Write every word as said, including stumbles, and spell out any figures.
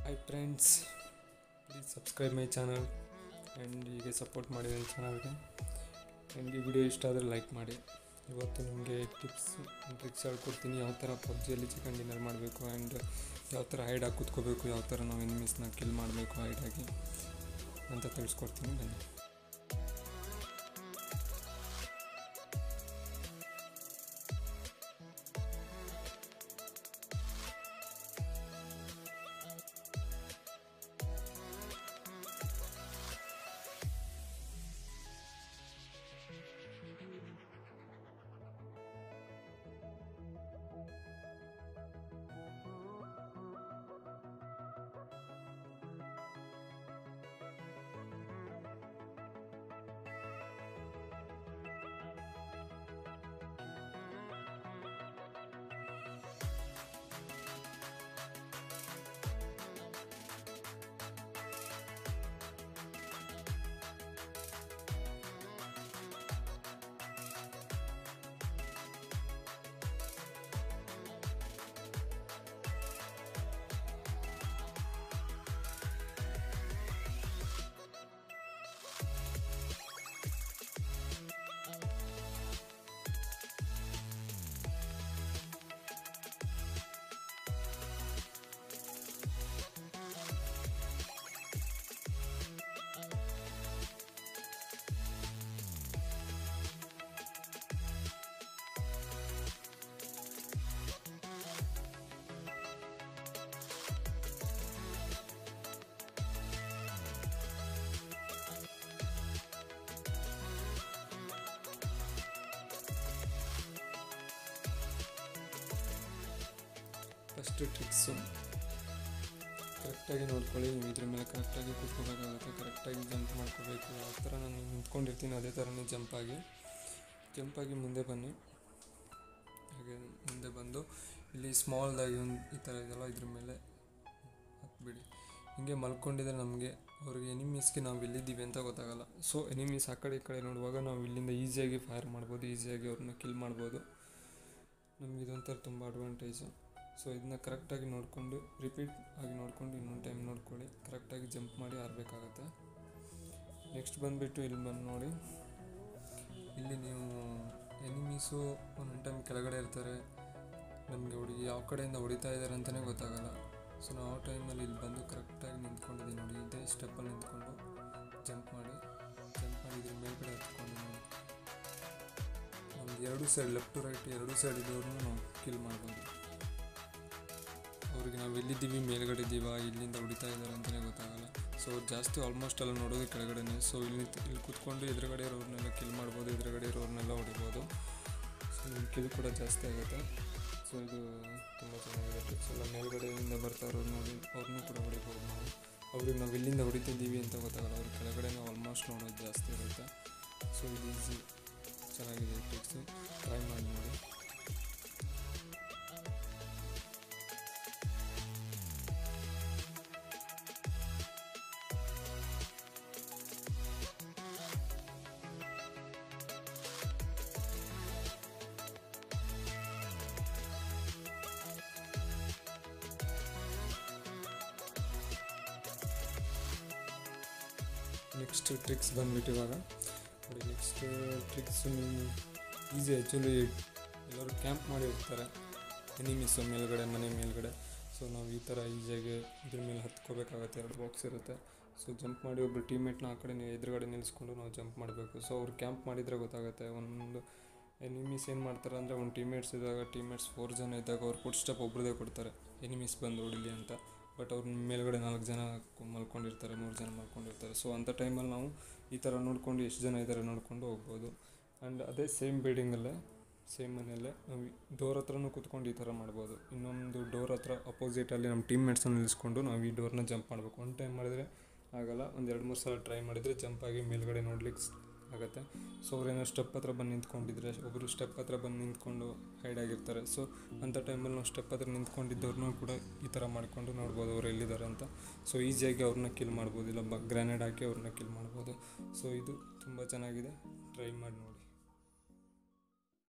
Hi friends, please subscribe my channel and ಹೀಗೆ support ಮಾಡಿ ನನ್ನ ಚಾನಲ್ಗೆ. ಆ್ಯಂಡ್ ಈ ವಿಡಿಯೋ ಇಷ್ಟ ಆದರೆ ಲೈಕ್ ಮಾಡಿ. ಇವತ್ತು ನಿಮಗೆ ಟಿಪ್ಸ್ ಟ್ರಿಕ್ಸ್ ಹೇಳ್ಕೊಡ್ತೀನಿ, ಯಾವ ಥರ ಪಬ್ಜಿಯಲ್ಲಿ ಚಿಕನ್ ಡಿನ್ನರ್ ಮಾಡಬೇಕು ಆ್ಯಂಡ್ ಯಾವ ಥರ ಹೈಡ್ ಹಾಕಿ ಕೂತ್ಕೋಬೇಕು, ಯಾವ ಥರ ನಾವು ಎನಿಮೀಸ್ನ ಕಿಲ್ ಮಾಡಬೇಕು ಹೈಡಾಗಿ ಅಂತ ತಿಳಿಸ್ಕೊಡ್ತೀನಿ ಬನ್ನಿ. ಫಸ್ಟ್ ಟ್ರಿಕ್ಸು ಕರೆಕ್ಟಾಗಿ ನೋಡ್ಕೊಳ್ಳಿ. ನೀವು ಇದ್ರ ಮೇಲೆ ಕರೆಕ್ಟಾಗಿ ಕೂತ್ಕೋಬೇಕಾಗುತ್ತೆ, ಕರೆಕ್ಟಾಗಿ ಜಂಪ್ ಮಾಡ್ಕೋಬೇಕು. ಯಾವ ಥರ ನಾನು ನಿಂತ್ಕೊಂಡಿರ್ತೀನಿ ಅದೇ ಥರನೇ ಜಂಪಾಗಿ ಜಂಪಾಗಿ ಮುಂದೆ ಬನ್ನಿ. ಹಾಗೆ ಮುಂದೆ ಬಂದು ಇಲ್ಲಿ ಸ್ಮಾಲ್ದಾಗಿ ಒಂದು ಈ ಥರ ಇದೆಲ್ಲ ಇದ್ರ ಮೇಲೆ ಹತ್ಬಿಡಿ. ಹಿಂಗೆ ಮಲ್ಕೊಂಡಿದ್ರೆ ನಮಗೆ ಅವ್ರಿಗೆ ಎನಿಮೀಸ್ಗೆ ನಾವು ಎಲ್ಲಿದ್ದೀವಿ ಅಂತ ಗೊತ್ತಾಗಲ್ಲ. ಸೊ ಎನಿಮೀಸ್ ಆ ಕಡೆ ಈ ಕಡೆ ನೋಡುವಾಗ ನಾವು ಇಲ್ಲಿಂದ ಈಸಿಯಾಗಿ ಫೈರ್ ಮಾಡ್ಬೋದು, ಈಸಿಯಾಗಿ ಅವ್ರನ್ನ ಕಿಲ್ ಮಾಡ್ಬೋದು. ನಮ್ಗೆ ಇದೊಂಥರ ತುಂಬ ಅಡ್ವಾಂಟೇಜು. ಸೊ ಇದನ್ನ ಕರೆಕ್ಟಾಗಿ ನೋಡಿಕೊಂಡು ರಿಪೀಟ್ ಆಗಿ ನೋಡಿಕೊಂಡು ಇನ್ನೊಂದು ಟೈಮ್ ನೋಡ್ಕೊಳ್ಳಿ, ಕರೆಕ್ಟಾಗಿ ಜಂಪ್ ಮಾಡಿ ಆರಬೇಕಾಗತ್ತೆ. ನೆಕ್ಸ್ಟ್ ಬಂದುಬಿಟ್ಟು ಇಲ್ಲಿ ಬಂದು ನೋಡಿ, ಇಲ್ಲಿ ನೀವು ಎನಿಮೀಸು ಒಂದೊಂದು ಟೈಮ್ ಕೆಳಗಡೆ ಇರ್ತಾರೆ, ನಮಗೆ ಹುಡುಗಿ ಯಾವ ಕಡೆಯಿಂದ ಹೊಡಿತಾ ಇದ್ದಾರೆ ಅಂತಲೇ ಗೊತ್ತಾಗಲ್ಲ. ಸೊ ನಾವು ಆ ಟೈಮಲ್ಲಿ ಇಲ್ಲಿ ಬಂದು ಕರೆಕ್ಟಾಗಿ ನಿಂತ್ಕೊಂಡಿದ್ದೀವಿ ನೋಡಿ, ಇದೇ ಸ್ಟೆಪ್ಪಲ್ಲಿ ನಿಂತ್ಕೊಂಡು ಜಂಪ್ ಮಾಡಿ ಜಂಪ್ ಮಾಡಿ ಇದ್ರ ಮೇಲ್ಗಡೆ ಹತ್ಕೊಂಡು ನೋಡಿ ನಮ್ಗೆ ಎರಡು ಸೈಡ್ ಲೆಫ್ಟ್ ಟು ರೈಟ್ ಎರಡು ಸೈಡ್ ಇದ್ದವ್ರನ್ನೂ ನಾವು ಕಿಲ್ ಮಾಡ್ಬೋದು. ಅವ್ರಿಗೆ ನಾವು ಎಲ್ಲಿದ್ದೀವಿ, ಮೇಲ್ಗಡೆ ಇದ್ದೀವ, ಇಲ್ಲಿಂದ ಹೊಡಿತಾ ಇದ್ದಾರೆ ಅಂತಲೇ ಗೊತ್ತಾಗಲ್ಲ. ಸೊ ಜಾಸ್ತಿ ಆಲ್ಮೋಸ್ಟ್ ಎಲ್ಲ ನೋಡೋದು ಕೆಳಗಡೆನೇ. ಸೊ ಇಲ್ಲಿ ಇಲ್ಲಿ ಕೂತ್ಕೊಂಡು ಎದುರುಗಡೆ ಇರೋರ್ನೆಲ್ಲ ಕಿಲ್ ಮಾಡ್ಬೋದು, ಎದುರುಗಡೆ ಇರೋರ್ನೆಲ್ಲ ಹೊಡಿಬೋದು. ಸೊ ಇಲ್ಲಿ ಕಿಲ್ ಕೂಡ ಜಾಸ್ತಿ ಆಗುತ್ತೆ. ಸೊ ಇದು ತುಂಬ ಚೆನ್ನಾಗಿದೆ ಟ್ರಿಕ್ಸ್. ಎಲ್ಲ ಮೇಲ್ಗಡೆಯಿಂದ ಬರ್ತಾ ಇರೋರು ನೋಡಿ ಅವ್ರನ್ನೂ ಕೂಡ ಹೊಡಿಬೋದು ನಾವು. ಅವ್ರಿಗೆ ನಾವು ಎಲ್ಲಿಂದ ಹೊಡಿತಿದ್ದೀವಿ ಅಂತ ಗೊತ್ತಾಗಲ್ಲ, ಅವ್ರ ಕೆಳಗಡೆನೇ ಆಲ್ಮೋಸ್ಟ್ ನೋಡೋದು ಜಾಸ್ತಿ ಇರುತ್ತೆ. ಸೊ ಇದು ಈಸಿ, ಚೆನ್ನಾಗಿದೆ ಟ್ರಿಕ್ಸು, ಟ್ರೈ ಮಾಡಿ ನೋಡಿ. ನೆಕ್ಸ್ಟ್ ಟ್ರಿಕ್ಸ್ ಬಂದುಬಿಟ್ಟು ಇವಾಗ ನೋಡಿ. Next tricks easy. ಆ್ಯಕ್ಚುಲಿ ಎಲ್ಲರೂ ಕ್ಯಾಂಪ್ ಮಾಡಿರ್ತಾರೆ ಎನಿಮೀಸು ಮೇಲ್ಗಡೆ, ಮನೆ ಮೇಲ್ಗಡೆ. ಸೊ ನಾವು ಈ ಥರ ಈಸಿಯಾಗಿ ಇದ್ರ ಮೇಲೆ ಹತ್ಕೋಬೇಕಾಗತ್ತೆ. ಎರಡು ಬಾಕ್ಸ್ ಇರುತ್ತೆ. ಸೊ ಜಂಪ್ ಮಾಡಿ ಒಬ್ಬರು ಟೀಮೇಟ್ನ ಆ ಕಡೆ ಎದುರುಗಡೆ ನಿಲ್ಲಿಸ್ಕೊಂಡು ನಾವು ಜಂಪ್ ಮಾಡಬೇಕು. ಸೊ ಅವ್ರು ಕ್ಯಾಂಪ್ ಮಾಡಿದರೆ ಗೊತ್ತಾಗುತ್ತೆ. ಒಂದು ಎನಿಮೀಸ್ ಏನು ಮಾಡ್ತಾರೆ ಅಂದರೆ, ಒಂದು ಟೀಮೇಟ್ಸ್ ಇದ್ದಾಗ ಟೀಮೇಟ್ಸ್ ಫೋರ್ ಜನ ಇದ್ದಾಗ ಅವ್ರು ಫುಟ್ ಸ್ಟೆಪ್ ಒಬ್ರದೇ ಕೊಡ್ತಾರೆ ಎನಿಮೀಸ್ ಬಂದು ಹೊಡಿಲಿ ಅಂತ. ಬಟ್ ಅವ್ರ ಮೇಲ್ಗಡೆ ನಾಲ್ಕು ಜನ ಮಲ್ಕೊಂಡಿರ್ತಾರೆ, ಮೂರು ಜನ ಮಲ್ಕೊಂಡಿರ್ತಾರೆ. ಸೊ ಅಂಥ ಟೈಮಲ್ಲಿ ನಾವು ಈ ಥರ ನೋಡಿಕೊಂಡು ಎಷ್ಟು ಜನ ಇದ್ದಾರೆ ನೋಡಿಕೊಂಡು ಹೋಗ್ಬೋದು. ಆ್ಯಂಡ್ ಅದೇ ಸೇಮ್ ಬಿಲ್ಡಿಂಗಲ್ಲೇ ಸೇಮ್ ಮನೆಯಲ್ಲೇ ನಾವು ಡೋರ್ ಹತ್ರನೂ ಕೂತ್ಕೊಂಡು ಈ ಥರ ಮಾಡ್ಬೋದು. ಇನ್ನೊಂದು ಡೋರ್ ಹತ್ರ ಅಪೋಸಿಟಲ್ಲಿ ನಮ್ಮ ಟೀಮ್ಮೇಟ್ಸನ್ನು ನಿಲ್ಲಿಸ್ಕೊಂಡು ನಾವು ಈ ಡೋರ್ನ ಜಂಪ್ ಮಾಡಬೇಕು. ಒಂದು ಟೈಮ್ ಮಾಡಿದರೆ ಆಗಲ್ಲ, ಒಂದು ಎರಡು ಮೂರು ಸಲ ಟ್ರೈ ಮಾಡಿದರೆ ಜಂಪಾಗಿ ಮೇಲ್ಗಡೆ ನೋಡ್ಲಿಕ್ಕೆ ಆಗುತ್ತೆ. ಸೊ ಅವ್ರೇನೋ ಸ್ಟೆಪ್ ಹತ್ರ ಬಂದು ನಿಂತ್ಕೊಂಡಿದ್ರೆ, ಒಬ್ಬರು ಸ್ಟೆಪ್ ಹತ್ರ ಬಂದು ನಿಂತ್ಕೊಂಡು ಹೈಡ್ ಆಗಿರ್ತಾರೆ. ಸೊ ಅಂಥ ಟೈಮಲ್ಲಿ ನಾವು ಸ್ಟೆಪ್ ಹತ್ರ ನಿಂತ್ಕೊಂಡಿದ್ದವ್ರನ್ನೂ ಕೂಡ ಈ ಥರ ಮಾಡಿಕೊಂಡು ನೋಡ್ಬೋದು ಅವ್ರು ಎಲ್ಲಿದ್ದಾರೆ ಅಂತ. ಸೊ ಈಸಿಯಾಗಿ ಅವ್ರನ್ನ ಕಿಲ್ ಮಾಡ್ಬೋದು, ಇಲ್ಲ ಬ ಗ್ರ್ಯಾನೇಡ್ ಹಾಕಿ ಅವ್ರನ್ನ ಕಿಲ್ ಮಾಡ್ಬೋದು. ಸೊ ಇದು ತುಂಬ ಚೆನ್ನಾಗಿದೆ, ಟ್ರೈ ಮಾಡಿ ನೋಡಿ.